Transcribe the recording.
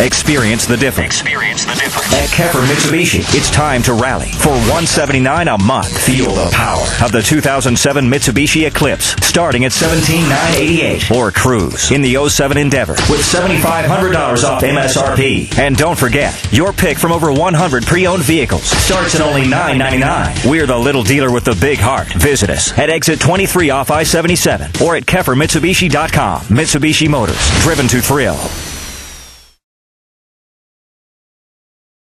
Experience the difference. At Keffer Mitsubishi, it's time to rally. For $179 a month, feel the power of the 2007 Mitsubishi Eclipse, starting at $17,988. Or cruise in the '07 Endeavor with $7,500 off MSRP. And don't forget, your pick from over 100 pre-owned vehicles starts at only $999. We're the little dealer with the big heart. Visit us at exit 23 off I-77 or at KefferMitsubishi.com. Mitsubishi Motors, driven to thrill.